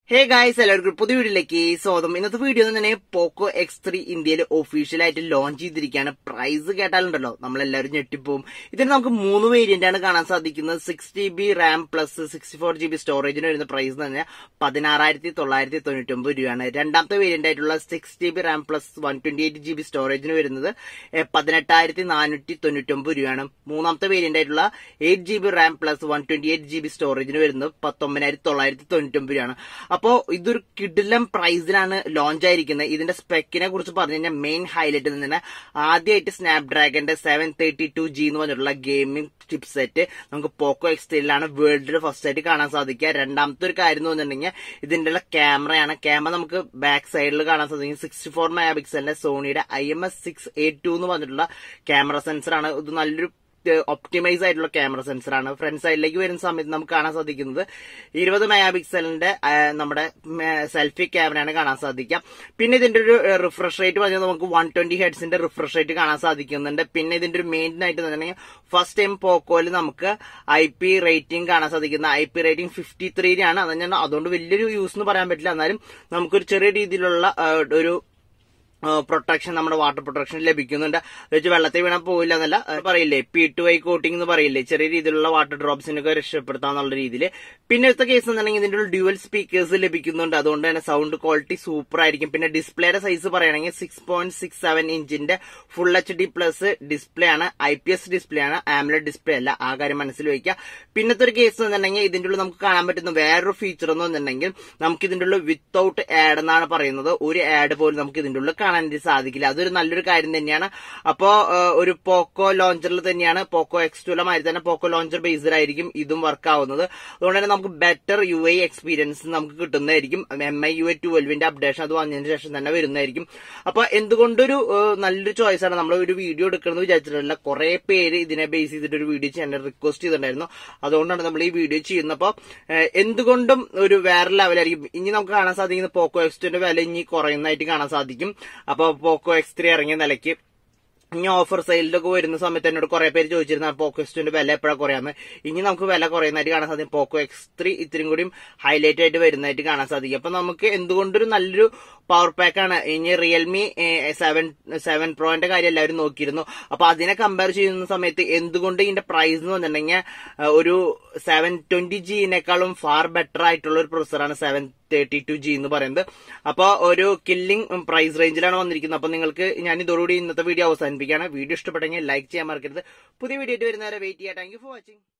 Hey guys, എല്ലാവർക്കും പുതിയ വീഡിയോയിലേക്ക് സ്വാഗതം. ഇന്നത്തെ വീഡിയോ തന്നെ പോക്കോ X3 ഇന്ത്യയിൽ ഒഫീഷ്യലായിട്ട് ലോഞ്ച് ചെയ്തിരിക്കുകയാണ്. പ്രൈസ് കേട്ടാലുണ്ടല്ലോ നമ്മളെല്ലാവരും ഞെട്ടിപ്പോവും. ഇതിന് നമുക്ക് 3 വേരിയന്റ് ആണ് കാണാൻ സാധിക്കുന്നത്. 6GB റാം പ്ലസ് 64GB സ്റ്റോറേജിന് വരുന്ന പ്രൈസ് തന്നെ 16,999 രൂപയാണ്. രണ്ടാമത്തെ വേരിയന്റ് ആയിട്ടുള്ള 6GB റാം പ്ലസ് 128GB സ്റ്റോറേജിന് വരുന്നത് 18,499 രൂപയാണ്. മൂന്നാമത്തെ വേരിയന്റ് ആയിട്ടുള്ള 8GB റാം പ്ലസ് 128GB സ്റ്റോറേജിന് വരുന്നത് 19,999 രൂപയാണ്. അപ്പോ ഇതൊരു കിടിലം പ്രൈസിലാണ് ലോഞ്ച് ആയിരിക്കുന്നത്. ഇതിന്റെ സ്പെക്കിനെ കുറിച്ച് പറഞ്ഞു കഴിഞ്ഞാൽ മെയിൻ ഹൈലൈറ്റ് തന്നെ ആദ്യമായിട്ട് സ്നാപ്ഡ്രാഗന്റെ 732G എന്ന് പറഞ്ഞിട്ടുള്ള ഗെയിമിംഗ് ചിപ്പ് സെറ്റ് നമുക്ക് പോക്കോ X3ലാണ് വേൾഡിൽ ഫസ്റ്റ് ആയിട്ട് കാണാൻ സാധിക്കുക. രണ്ടാമത്തെ ഒരു കാര്യം എന്ന് പറഞ്ഞിട്ടുണ്ടെങ്കിൽ ഇതിന്റെ ക്യാമറയാണ്. ക്യാമറ നമുക്ക് ബാക്ക് സൈഡിൽ കാണാൻ സാധിക്കും. 64 മെഗാ പിക്സലിന്റെ സോണിയുടെ IMX682 എന്ന് പറഞ്ഞിട്ടുള്ള ക്യാമറ സെൻസറാണ്. ഇത് നല്ലൊരു ഒപ്റ്റിമൈസ് ആയിട്ടുള്ള ക്യാമറ സെൻസറാണ്. ഫ്രണ്ട് സൈഡിലേക്ക് വരുന്ന സമയത്ത് നമുക്ക് കാണാൻ സാധിക്കുന്നത് 20 മെഗാ പിക്സലിന്റെ നമ്മുടെ സെൽഫി ക്യാമറയാണ് കാണാൻ സാധിക്കുക. പിന്നെ ഇതിന്റെ ഒരു റിഫ്രഷ് റേറ്റ് പറഞ്ഞാൽ നമുക്ക് 120 ഹെർട്സിന്റെ റിഫ്രഷ് റേറ്റ് കാണാൻ സാധിക്കുന്നുണ്ട്. പിന്നെ ഇതിന്റെ ഒരു മെയിൻ ആയിട്ട് തന്നെ ഫസ്റ്റ് ടൈം പോക്കോയിൽ നമുക്ക് IP റേറ്റിംഗ് കാണാൻ സാധിക്കുന്ന IP റേറ്റിംഗ് 53 ആണ്. അതുകൊണ്ട് വലിയൊരു യൂസ് എന്ന് പറയാൻ പറ്റില്ല. എന്നാലും നമുക്കൊരു ചെറിയ രീതിയിലുള്ള ഒരു പ്രൊട്ടക്ഷൻ നമ്മുടെ വാട്ടർ പ്രൊട്ടക്ഷൻ ലഭിക്കുന്നുണ്ട്. വെച്ച് വെള്ളത്തിൽ വീണാൽ പോയില്ല എന്നല്ല പറയില്ലേ, P2I കോട്ടിംഗ് എന്ന് പറയില്ലേ, ചെറിയ രീതിയിലുള്ള വാട്ടർ ഡ്രോപ്സിനൊക്കെ രക്ഷപ്പെടുത്താന്നുള്ള രീതിയിൽ. പിന്നെ അടുത്ത കേസ് എന്നുണ്ടെങ്കിൽ ഇതിന്റെ ഒരു ഡ്യുവൽ സ്പീക്കേഴ്സ് ലഭിക്കുന്നുണ്ട്. അതുകൊണ്ട് തന്നെ സൗണ്ട് ക്വാളിറ്റി സൂപ്പർ ആയിരിക്കും. പിന്നെ ഡിസ്പ്ലേയുടെ സൈസ് പറയുകയാണെങ്കിൽ 6.67 ഇഞ്ചിന്റെ ഫുൾ HD പ്ലസ് ഡിസ്പ്ലേ ആണ്. IPS ഡിസ്പ്ലേ ആണ്, AMOLED ഡിസ്പ്ലേ അല്ല. ആ കാര്യം മനസ്സിൽ വയ്ക്കുക. പിന്നത്തെ ഒരു കേസ് എന്നുണ്ടെങ്കിൽ ഇതിന്റെ ഉള്ളിൽ നമുക്ക് കാണാൻ പറ്റുന്ന വേറൊരു ഫീച്ചർ എന്ന് പറഞ്ഞിട്ടുണ്ടെങ്കിൽ നമുക്ക് ഇതിന്റെ ഉള്ളിൽ വിത്തൌട്ട് ആഡ് എന്നാണ് പറയുന്നത്. ഒരു ആഡ് പോലും നമുക്ക് ഇതിന്റെ ഉള്ളിൽ കാണാൻ സാധിക്കില്ല. അതൊരു നല്ലൊരു കാര്യം തന്നെയാണ്. അപ്പോ ഒരു പോക്കോ ലോഞ്ചറിൽ തന്നെയാണ് പോക്കോ X2 മാതിരി തന്നെ പോക്കോ ലോഞ്ചർ ബേസ്ഡ് ആയിരിക്കും ഇതും വർക്ക് ആവുന്നത്. അതുകൊണ്ട് തന്നെ നമുക്ക് ബെറ്റർ UI എക്സ്പീരിയൻസ് നമുക്ക് കിട്ടുന്നതായിരിക്കും. MIUI 12ന്റെ അപ്ഡേഷൻ അത് വന്നതിന് ശേഷം തന്നെ വരുന്നതായിരിക്കും. അപ്പൊ എന്തുകൊണ്ടൊരു നല്ലൊരു ചോയ്സ് ആണ്. നമ്മൾ ഒരു വീഡിയോ എടുക്കണമെന്ന് വിചാരിച്ചിട്ടില്ല. കുറെ പേര് ഇതിനെ ബേസ് ചെയ്തിട്ട് ഒരു വീഡിയോ ചെയ്യാൻ റിക്വസ്റ്റ് ചെയ്തിട്ടുണ്ടായിരുന്നു. അതുകൊണ്ടാണ് നമ്മൾ ഈ വീഡിയോ ചെയ്യുന്നത്. അപ്പൊ എന്തുകൊണ്ടും ഒരു വേറെ ലെവലായിരിക്കും. ഇനി നമുക്ക് കാണാൻ സാധിക്കുന്ന പോക്കോ X2ന്റെ വില ഇനി കുറയുന്നതായിട്ട് കാണാൻ സാധിക്കും. അപ്പൊ പോക്കോ X3 ഇറങ്ങിയ നിലയ്ക്ക് ഇനി ഓഫർ സെയിലൊക്കെ വരുന്ന സമയത്ത് എന്നോട് കുറെ പേര് ചോദിച്ചിരുന്ന പോക്കോ X2ന്റെ വില എപ്പോഴാണ് കുറയാന്ന്. ഇനി നമുക്ക് വില കുറയുന്നതായിട്ട് കാണാൻ സാധിക്കും. പോക്കോ X3 ഇത്രയും കൂടിയും ഹൈലൈറ്റ് ആയിട്ട് വരുന്നതായിട്ട് കാണാൻ സാധിക്കും. അപ്പൊ നമുക്ക് എന്തുകൊണ്ടൊരു നല്ലൊരു പവർ പാക്ക് ആണ്. ഇനി റിയൽമി 7 പ്രോന്റെ കാര്യം എല്ലാവരും നോക്കിയിരുന്നു. അപ്പൊ അതിനെ കമ്പയർ ചെയ്യുന്ന സമയത്ത് എന്തുകൊണ്ട് ഇതിന്റെ പ്രൈസ് എന്ന് പറഞ്ഞിട്ടുണ്ടെങ്കിൽ ഒരു 720Gനേക്കാളും ഫാർ ബെറ്റർ ആയിട്ടുള്ള ഒരു പ്രൊസസറാണ് 732G എന്ന് പറയുന്നത്. അപ്പൊ ഒരു കില്ലിംഗ് പ്രൈസ് റേഞ്ചിലാണ് വന്നിരിക്കുന്നത്. അപ്പൊ നിങ്ങൾക്ക് ഞാൻ ഇതോടുകൂടി ഇന്നത്തെ വീഡിയോ അവസാനിപ്പിക്കുകയാണ്. വീഡിയോ ഇഷ്ടപ്പെട്ടെങ്കിൽ ലൈക്ക് ചെയ്യാൻ മറക്കരുത്. പുതിയ വീഡിയോ ആയിട്ട് വരുന്നവരെ വെയിറ്റ് ചെയ്യാം. Thank you for watching.